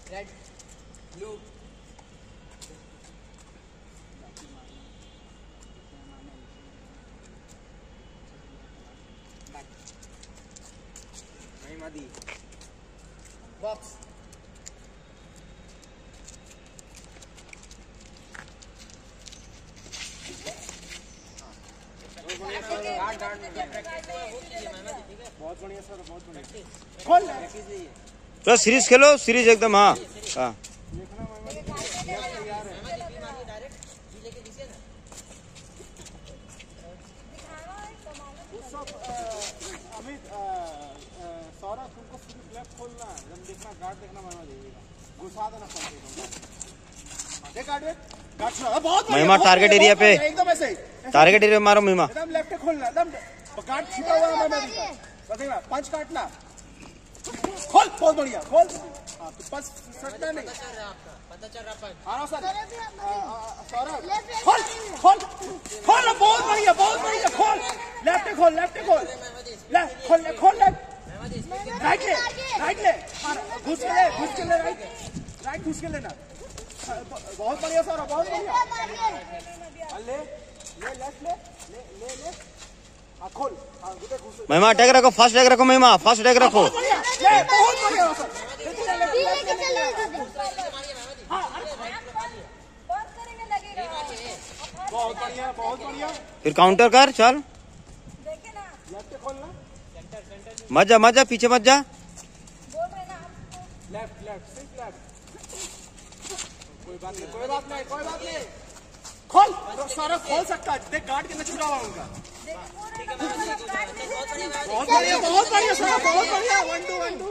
Red blue मदी box बहुत बढ़िया सर, बहुत बढ़िया। खोल तो सीरीज खेलो, सीरीज एकदम। हाँ हाँ अमित सौरभ तुमको सिर्फ लेफ्ट खोलना, जब देखना गार्ड देखना मना देगा, घुसा देना बहुत महिमा टारगेट एरिया पे, एकदम ऐसे टारगेट एरिया मारो महिमा। एकदम लेफ्ट खोलना, एकदम गार्ड छुपा हुआ है, देखना पंच काटना, खोल बहुत बढ़िया खोल। हाँ तो बस सकता नहीं, पता चल रहा सर सौरभ खोल खोल खोल, बहुत बढ़िया खोल, लेफ्ट खोल, लेफ्ट खोल, लेफ्ट खोल, खोल लेफ्ट, राइट ले, राइट ले, घुस के ले, राइट घुस के लेना, बहुत बढ़िया सौरभ, बहुत बढ़िया। ले ले लेफ्ट ले ले ले ले, हाँ खोल, हाँ घुस। महिमा अटैक रखो, फास्ट अटैक रखो महिमा, फास्ट अटैक रखो। बहुत बढ़िया सर, बहुत बढ़िया, बहुत बढ़िया। फिर काउंटर कर, चल लेफ्ट खोलना, मत जा पीछे मत जा। लेफ्ट लेफ्ट सिर्फ लेफ्ट, कोई बात नहीं खोल, सारा खोल सकता है, देख गार्ड कितना छुड़ा हुआ उनका। बहुत बढ़िया सर, बहुत बढ़िया, 1-2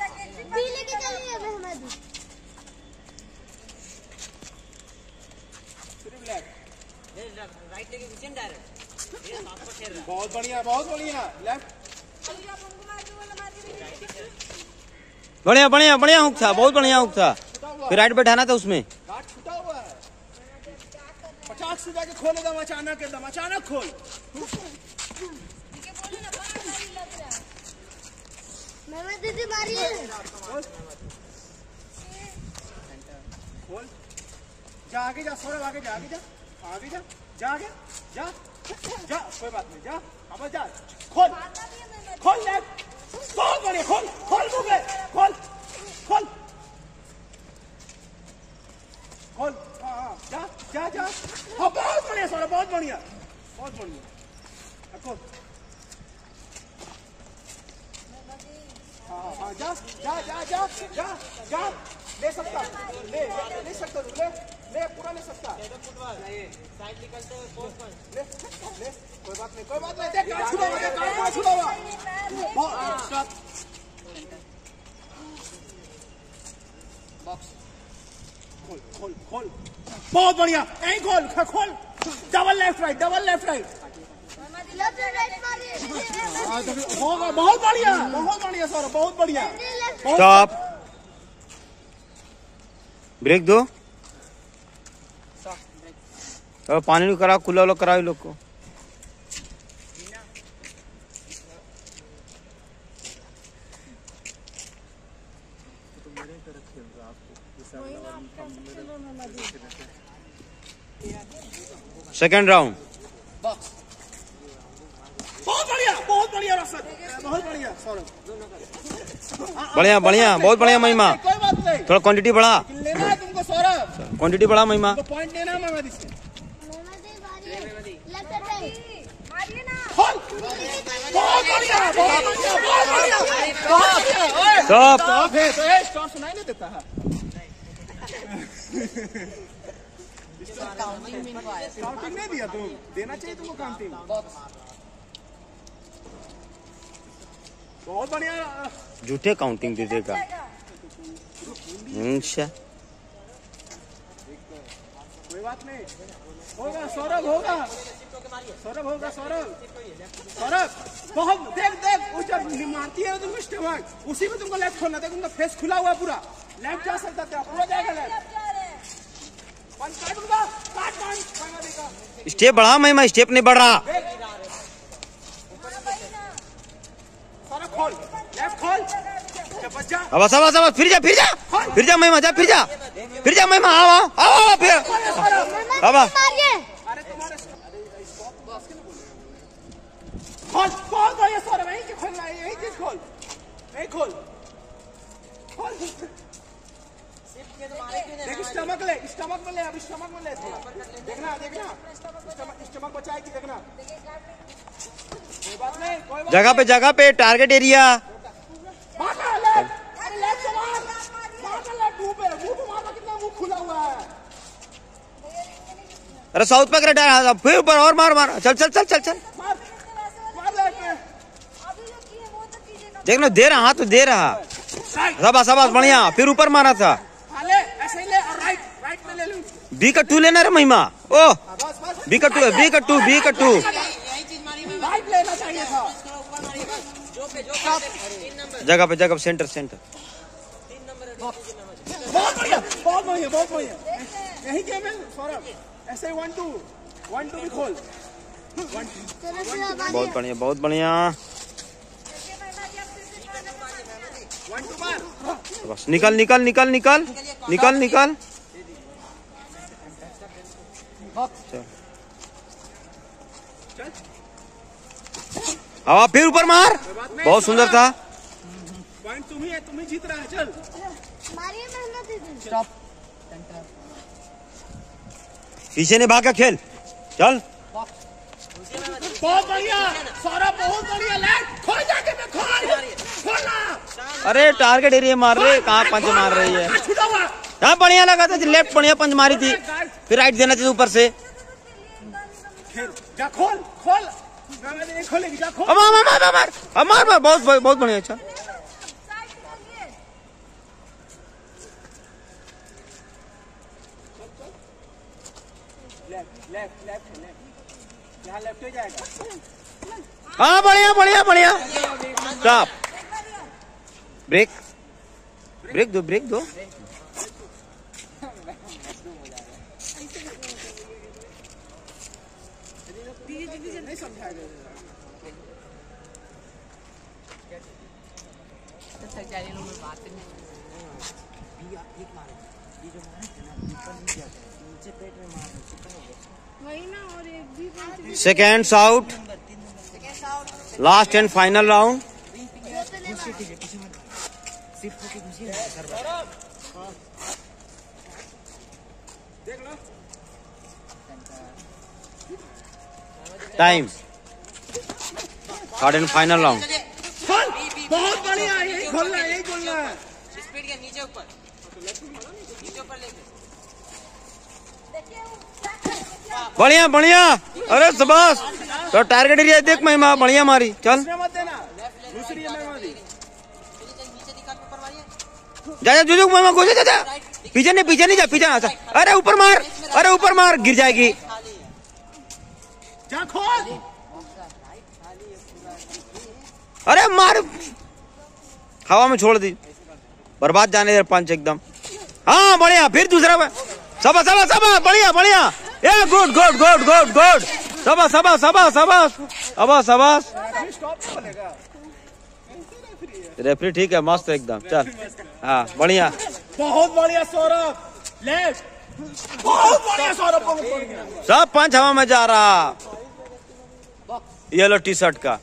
सिर्फ लेफ्ट, राइट लेके घुसे डायरेक्ट, बहुत बढ़िया लेफ्ट, बढ़िया हुक था, बहुत बढ़िया हुक था। फिर राइट बैठाना था उसमें। गार्ड छुटा हुआ है, 50 से जाके खोल एकदम अचानक खोल। दीदी मारिए, खोल, जा आगे जा सौरभ, आगे जा कोई बात नहीं, जा अब जा, खोल लेफ्ट, बहुत बढ़िया, खोल मुझे, खोल हाँ जा, हाँ बहुत बढ़िया सौरभ, बहुत बढ़िया खोल, हाँ जा, ले सकता, ले पूरा ले सकता, साइड निकलते हुए ले कोई बात नहीं, देख छुड़ा हुआ, बॉक्स खोल, बहुत बढ़िया, यहीं खोल, डबल लेफ्ट राइट, होगा, बहुत बढ़िया सर, बहुत बढ़िया। स्टॉप, ब्रेक दो। तो पानी नहीं कराओ, कुल्ला कराओ लोग को। सेकेंड राउंड, बहुत बढ़िया रसद, बहुत बढ़िया सौरभ, बढ़िया बहुत बढ़िया महिमा। कोई बात नहीं, थोड़ा क्वांटिटी बढ़ा, लेना है तुमको सौरभ, क्वांटिटी बढ़ा महिमा, पॉइंट लेना है महिमा से। स्टॉप है तो स्टॉप सुनाई नहीं देता है, काउंटिंग नहीं दिया तुम, देना चाहिए तुमको काउंटिंग। बहुत बढ़िया, झूठे काउंटिंग दे देगा। अच्छा कोई बात नहीं, होगा सौरभ, होगा सौरभ, बहुत देख वो जब मारती है तुमको स्टमक, उसी में तुमको लेफ्ट खोलना था, तुमका फेस खुला हुआ पूरा, लेफ्ट जा सकता था, पूरा जाएगा लेफ्ट, स्टेप बढ़ा महिमा, स्टेप नहीं बढ़ रहा। सौरभ खोल, लेफ्ट खोल, अब शाबाश शाबाश, फिर जा महिमा, जा फिर जा महिमा, आओ फिर अब मारिए खोल खोल बढ़िया सौरभ, यही खोलना है, यही चीज खोल, यही खोल खोल। देख स्टमक ले, स्टमक में ले, अभी स्टमक में ले थोड़ा, देखना स्टमक बचाएगी, देखना कोई बात नहीं, कोई बात जगह पे टारगेट एरिया। मुंह खुला हुआ है। अरे साउथ पे करेक्ट, फिर ऊपर और मार, चल देखना, दे रहा, हाथ तो दे रहा, शाबाश बढ़िया, फिर ऊपर मारा था। ऐसे ही ले, और राइट में ले लूं। बी का 2 लेना रे महिमा, ओ बी का 2 है, बी का 2 यही चीज मारी मैं, राइट लेना चाहिए था। ऊपर मारी बस, जो पे 3 नंबर, जगह पे सेंटर 3 नंबर। बहुत बढ़िया, यही गेम है सौरभ, ऐसे 1-2 भी खोल, 1-2 बहुत बढ़िया 1-2 मार। बस निकल हवा, फिर ऊपर मार, बहुत सुंदर था। पॉइंट तुम ही जीत रहा है, चल मारिए मेहनत दीदी। स्टॉप। पीछे ने भागा खेल, चल बहुत बढ़िया सौरभ, बहुत बढ़िया, लेफ्ट खोल, जाके मैं खोलना। अरे टारगेट एरिया मार रहे, कहाँ पंच मार रही है। छूटा हुआ, हाँ बढ़िया लगा था, लेफ्ट बढ़िया पंच मारी थी, फिर राइट देना चाहिए ऊपर से। खेल, जा खोल, मैं खोलेगी, जा खोल। मार, बहुत बढ़िया, अच्छा लेफ्ट यहाँ लेफ्ट हो जाएगा। हाँ बढ़िया स्टॉप, ब्रेक दो नहीं समझाएगा। Seconds out, last and final round. Time third and final round. बहुत बढ़िया, यही खोलना है। स्पीड के नीचे ऊपर लेके, बढ़िया, अरे शाबाश, तो टारगेट एरिया देख महिमा, बढ़िया मारी, चल मत देना, दूसरी है मेहमान। जा जुजुक महिमा, को जा पीछे नहीं जा, अरे ऊपर मार, गिर जाएगी। जा खोल, अरे मार, हवा में छोड़ दी, बर्बाद जाने दे पंच एकदम। हाँ बढ़िया, फिर दूसरा, शाबाश बढ़िया, ए गुड, शाबाश। रेफरी ठीक है, मस्त एकदम, चल हाँ बढ़िया, बहुत बढ़िया सौरभ, लेफ्ट, बहुत बढ़िया सौरभ, सब पंच हवा में जा रहा। येलो टी शर्ट का,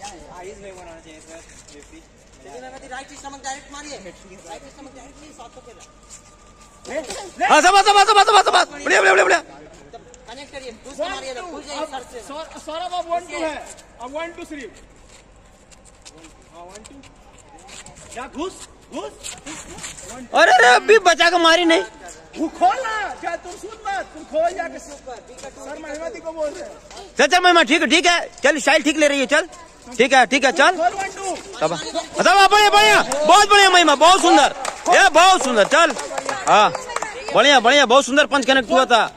राइट स्टमक डायरेक्ट मारिए, हाँ शाबाश, बढ़िया। कनेक्ट करिए, दूसरा मारिए, खुल जाइए सर से। सौरभ अब 1-2 है, अब 1-2 सिर्फ, 1-2, क्या घुस, अरे अभी बचा के मारी नहीं, वो खोलना, क्या तुम सूद मत, तुम खोल जाके सर महिमाती को बोल रहे। चल महिमा, ठीक है, चल स्टाइल ठीक ले रही है, चल ठीक है, चल बढ़िया, बहुत बढ़िया महिमा, बहुत सुंदर, चल हाँ बढ़िया, बहुत सुंदर पंच कनेक्ट हुआ था।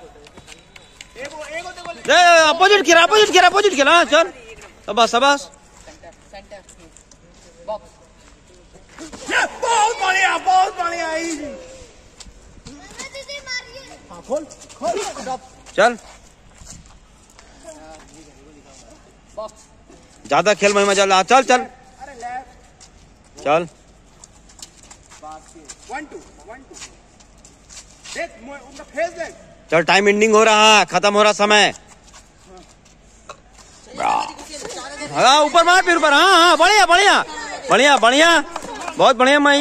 अपोजिट खेला, चल शाबाश। बहुत बढ़िया, दीदी मारिए। हाँ खोल, चल ज्यादा खेल महिमा, चल अरे चल 1 2 देख उनका फेस देख। चल टाइम एंडिंग हो रहा है, खत्म हो रहा समय। हाँ ऊपर मार फिर ऊपर। हाँ हाँ बढ़िया बढ़िया बढ़िया बढ़िया बहुत बढ़िया माई।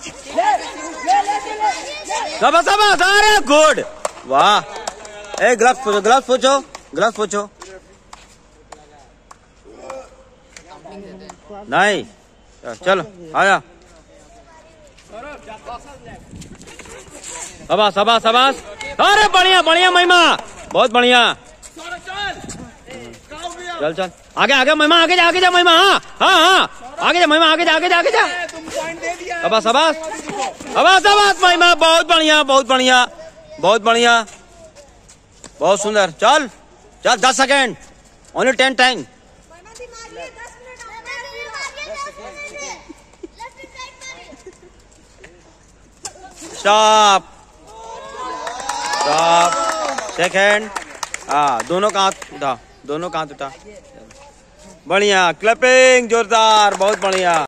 सब सब अरे गुड वाह। ए ग्लव्स पूछो ग्लव्स पूछो ग्लव्स पूछो। नहीं चलो आया। शाबाश शाबाश शाबाश। अरे बढ़िया बढ़िया महिमा बहुत बढ़िया। चल चल आगे आगे महिमा आगे जा महिमा। हाँ हाँ हाँ आगे जा महिमा आगे जा आगे जा आगे जा। शाबाश शाबाश शाबाश शाबाश महिमा बहुत बढ़िया बहुत बढ़िया बहुत बढ़िया बहुत सुंदर। चल चल 10 second only 10 time. Stop stop second. हाँ दोनों का हाथ उठा दोनों का हाथ उठा। बढ़िया क्लैपिंग जोरदार बहुत बढ़िया।